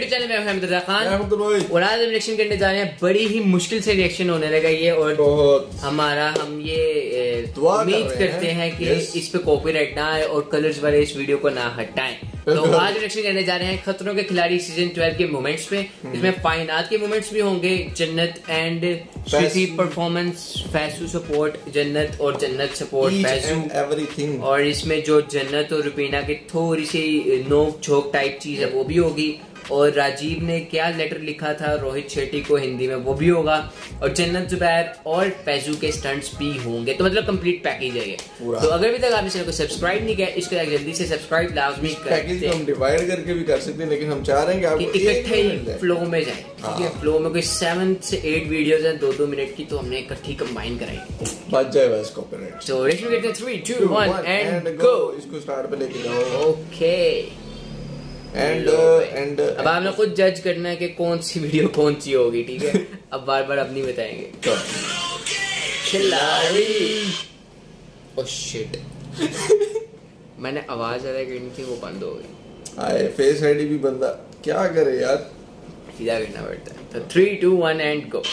YouTube channel में अहमद रजा खान और आज हम रिएक्शन करने जा रहे हैं। बड़ी ही मुश्किल से रिएक्शन होने लगा ये और हम ये उम्मीद करते हैं कि इस पे कॉपीराइट ना आए और कलर्स वाले इस वीडियो को ना हटाएं। तो आज रिएक्शन करने जा रहे हैं खतरों के खिलाड़ी सीजन 12 के मोमेंट्स पे। इसमें फाइनात के मोमेंट्स भी होंगे, Jannat and Shruti performance, Faisu support Jannat और जन्नत सपोर्ट फैसू, एवरीथिंग। और इसमें जो जन्नत और रुबीना की थोड़ी सी नोक झोंक टाइप चीज है वो भी होगी। और राजीव ने क्या लेटर लिखा था रोहित शेट्टी को हिंदी में वो भी होगा। और जन्नत जुबैर और फैजू के स्टंट्स भी होंगे। तो मतलब कंप्लीट पैकेज है ये। तो अगर अभी तक आपने चैनल को सब्सक्राइब नहीं किया इसके लिए जल्दी से सब्सक्राइब लाजमी कर। पैकेज हम डिवाइड करके भी कर सकते हैं लेकिन हम चाह रहे हैं कि आप इकट्ठे ही फ्लो में जाए। ठीक है, फ्लो में कोई 7 से 8 वीडियोस हैं 2-2 मिनट की, तो हमने इकट्ठी कंबाइन कराई बच जाए बस कॉपीराइट। तो रिएक्शन करते हैं 3 2 1 एंड गो। इसको स्टार्ट पे लेके जाओ। ओके एंड अब आपने खुद जज करना है कि कौन सी वीडियो कौन सी होगी। ठीक है, अब बार बार अपनी बताएंगे। खिलाड़ी ओह शिट मैंने आवाज ज्यादा करनी थी वो बंद हो गई। आए फेस आईडी भी बंदा क्या करे यार, सीधा करना पड़ता है। तो 3 2 1 एंड गो।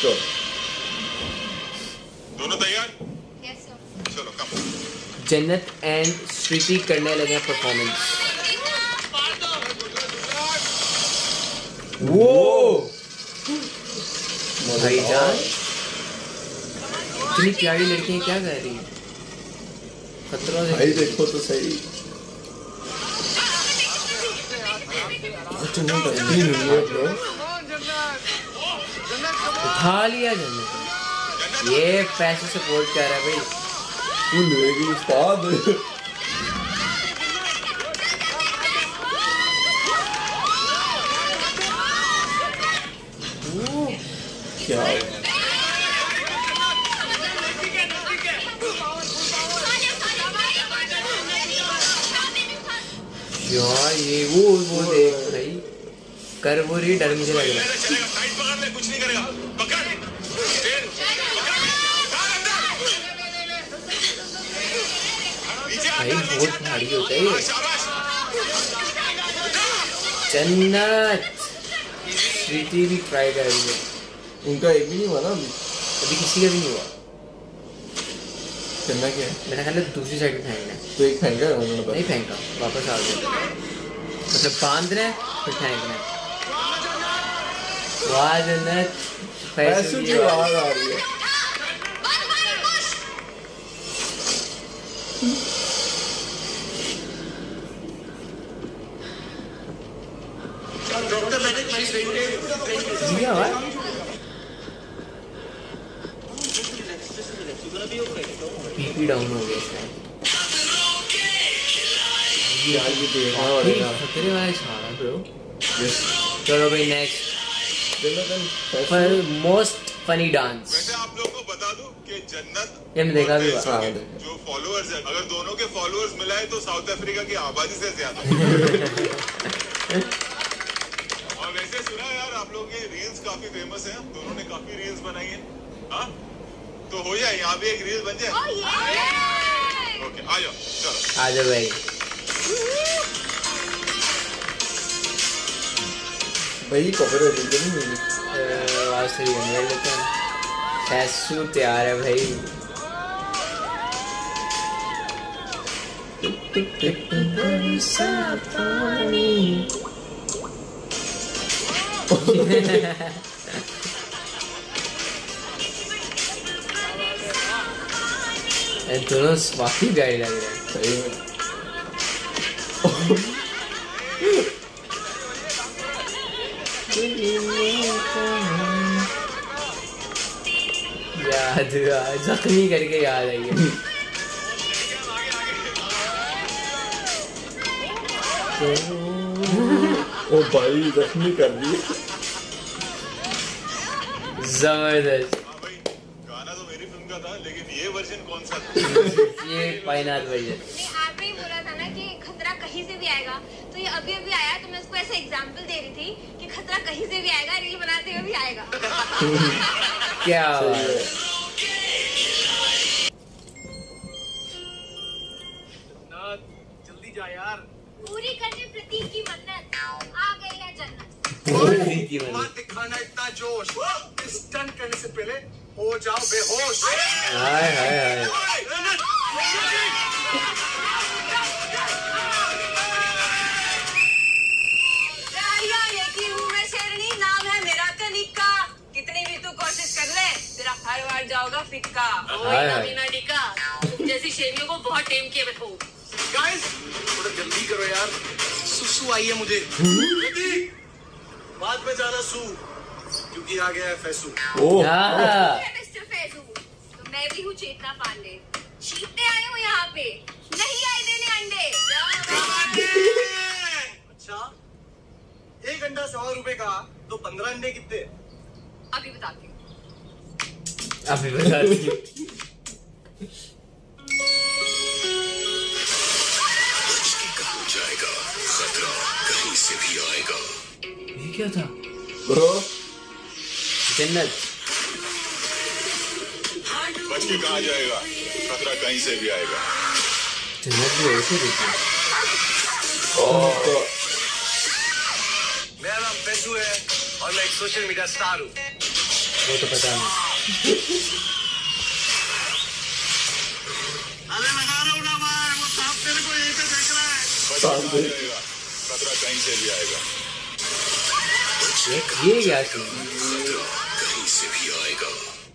दोनों तैयार? Yes sir. चलो कम। जन्नत एंड श्रुति करने लगे परफॉर्मेंस। वो भाईजान इतनी प्यारी लड़कियां क्या कर रही हैं खतरों से। भाई देखो तो सही। उठा लिया जन्नत, ये पैसे सपोर्ट कर रहा है भाई। उस्ताद क्या यार ये वो देख भाई कर वो रही, डर मुझे लग रहा है। कुछ नहीं करेगा, पकड़। भाई बहुत भारी होता है ये। जन्नत श्रुति भी ट्राई कर रही है। उनका एक भी नहीं हुआ ना अभी किसी का भी नहीं हुआ। करना क्या है? मेरा ख्याल है दूसरी साइड में फेंकना है। तो एक फेंका है उन्होंने? नहीं फेंका, वापस आ गया। मतलब बांधना है फिर फेंकना है। वाह जन्नत, फैसू की आवाज आ रही है। बीपी डाउन हो गया खतरे वाले सारा ब्रो। चलो भाई नेक्स्ट मोस्ट फनी डांस। वैसे आप लोगों को बता दूं कि जन्नत ये मैं देखा भी जो फॉलोअर्स है, अगर दोनों के फॉलोअर्स मिलाए तो साउथ अफ्रीका की आबादी से ज्यादा। और वैसे सुना यार आप लोगों की रील्स काफी फेमस है, दोनों ने काफी रील्स बनाई है। हाँ तो हो जाए यहाँ भी एक रील बन जाए। ओके आ जाओ, चलो आ जाओ भाई। भाई कॉपीराइट नहीं मिली। आवाज से कर लेते हैं। फैसू तैयार है भाई। दोनों काफी प्यारी लग रहे हैं सही में। याद जख्मी करके याद आई है। ओ भाई जख्मी कर दी जबरदस्त। गाना तो मेरी फिल्म का था लेकिन ये वर्जन कौन सा था? ये फाइनल वर्जन। आपने ही बोला था ना कि खतरा कहीं से भी आएगा, तो ये अभी अभी आया, तो मैं उसको ऐसे एग्जांपल दे रही थी कि खतरा कहीं से भी आएगा, रील बनाते हुए भी आएगा। क्या जल्दी जा यार। पूरी करने प्रतीक की मन्नत, आ गई है जन्नत। दिखाना इतना जोश, स्टंट करने से पहले हो जाओ बेहोश। हाय हाय हाय। कितनी भी तू कोशिश कर ले, तेरा हर बार जाओगा फिक्का। जैसी शेरियों को बहुत टेम किए बैठो। गाइस थोड़ा जल्दी करो यार, सुसु आई है मुझे। बाद में जाना सू, क्योंकि आ गया है फैसू। मिस्टर फैसू, तो मैं भी हूँ चेतना पांडे। जीतने आए हो यहाँ पे, नहीं आए देने अंडे। अच्छा, एक अंडा 100 रुपए का, तो 15 अंडे कितने? अभी बताती हूँ। जाएगा खतरा कहीं से भी आएगा। ये क्या था ब्रो? जन्नत। बच के कहाँ जाएगा, खतरा कहीं से भी आएगा। जन्नत भी ऐसे देती है। मेरा नाम फैसू है और मैं एक सोशल मीडिया स्टार हूँ। वो तो पता नहीं। अरे लगा रहा हूँ ना भाई, वो साहब तेरे को यहीं पे देख रहा है। खतरा कहीं से भी आएगा। ये क्या चीज? कहीं से भी आएगा।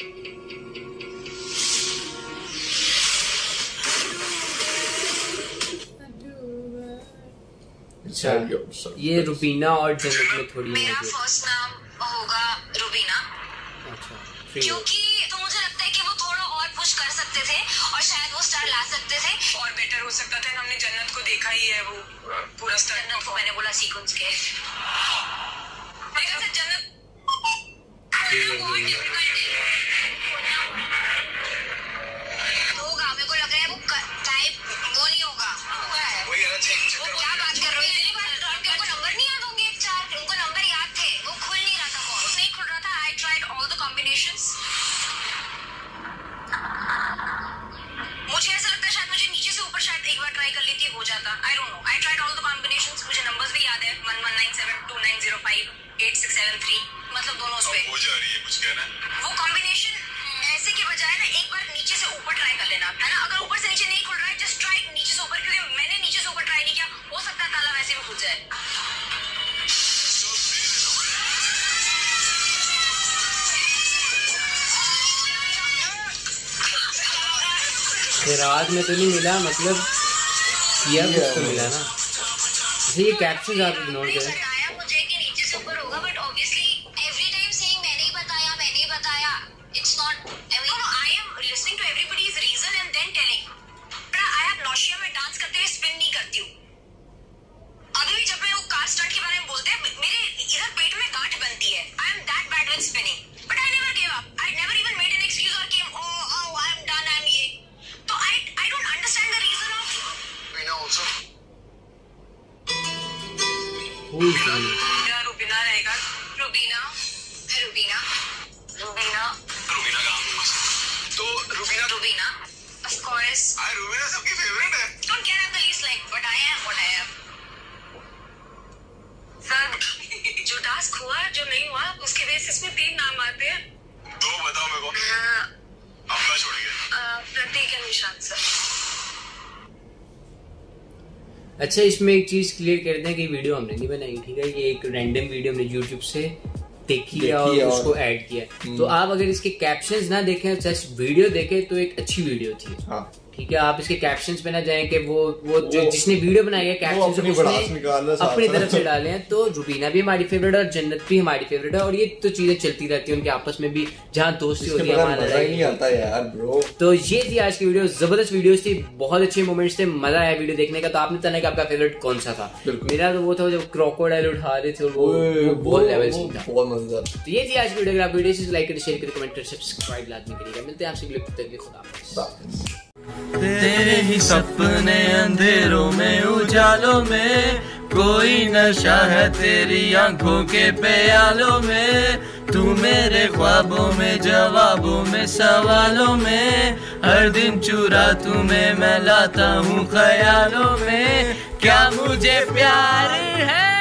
अच्छा, ये रुबीना और जन्नत में थोड़ी मेरा फर्स्ट नाम होगा रुबीना। अच्छा, क्योंकि तो मुझे लगता है कि वो थोड़ा और पुश कर सकते थे और शायद वो स्टार ला सकते थे और बेटर हो सकता था। हमने जन्नत को देखा ही है, वो पूरा स्टार। जन्नत को मैंने बोला सीक्वेंस के जन्नत होगा। मेरे को लग रहा है वो टाइप वो नहीं होगा। वो क्या बात कर रहे हो? उनको नंबर नहीं याद होंगे? 4 उनको नंबर याद थे, वो खुल नहीं रहा था, फोन नहीं खुल रहा था। I tried all the combinations. मुझे ऐसा लगता है शायद मुझे नीचे से ऊपर शायद एक बार ट्राई कर लेती हो जाता। I don't know. I tried all the combinations. मुझे नंबर्स भी याद है, 119729058673, मतलब दोनों उस पे हो जा रही है। कुछ कहना? वो कॉम्बिनेशन ऐसे के बजाय ना एक बार नीचे से ऊपर ट्राई कर लेना, है ना? अगर ऊपर से नीचे नहीं खुल रहा है, जस्ट ट्राई नीचे से ऊपर, क्योंकि मैंने नीचे से ऊपर ट्राई नहीं किया। हो सकता है ताला वैसे भी खुल जाए। रात में तो नहीं मिला, मतलब किया कुछ तो मिला ना। ये कैप्शन आप इग्नोर करें। बताया मुझे कि नीचे से ऊपर होगा, but obviously every time saying मैंने ही बताया, it's not. I am listening to everybody's reason and then telling. But I have nausea में डांस करते हुए स्पिन नहीं करती हूँ। अभी भी जब मैं वो कार स्टंट के बारे में बोलते हैं, मेरे इधर पेट में गांठ बनती है। I am that bad with spinning, but I never give up. I never even made an excuse और came oh I am done, I am ये। तो I don't understand the reason of Veena also. Rubina रहेगा। रुबीना तो Rubina of course. Rubina सबकी favourite है। Don't care I am the least like, but I am what I am. Sir जो task हुआ जो नहीं हुआ उसके बेसिस में 3 नाम आते हैं। 2 बताओ मेरे को। अपना छोड़ के प्रतीक एंड निशांत सर। अच्छा, इसमें एक चीज क्लियर कर दें कि वीडियो हमने नहीं बनाई, ठीक है? ये एक रैंडम वीडियो हमने YouTube से देखी है और उसको ऐड किया। तो आप अगर इसके कैप्शंस ना देखें, जस्ट वीडियो देखें, तो एक अच्छी वीडियो थी। हाँ। ठीक है, आप इसके कैप्शंस पे ना जाएं कि वो जो जिसने वीडियो बनाई है कैप्शंस अपनी तरफ से डाले हैं। तो रुबीना भी हमारी फेवरेट है और जन्नत भी हमारी फेवरेट है, और ये तो चीजें चलती रहती है उनके आपस में भी, जहाँ दोस्ती होती है। नहीं आता यार ब्रो। तो ये थी आज की वीडियो, जबरदस्त वीडियो थी, बहुत अच्छे मोमेंट्स थे, मजा आया वीडियो देखने का। तो आपने बताना कि आपका फेवरेट कौन सा था? मेरा तो वो था जब क्रोकोडाइल उठा रहे थे, वो बहुत लेवल था, बहुत मजेदार। तो ये थी आज की वीडियो। आप वीडियो से लाइक करें, शेयर करें, कमेंट करें, सब्सक्राइब लाजमी करिएगा। मिलते हैं आपसे, खुदा हाफिज़। तेरे ही सपने अंधेरों में उजालों में, कोई नशा है तेरी आंखों के प्यालों में। तू मेरे ख्वाबों में, जवाबों में, सवालों में, हर दिन चुरा तुम्हें मैं लाता हूँ ख्यालों में। क्या मुझे प्यार है?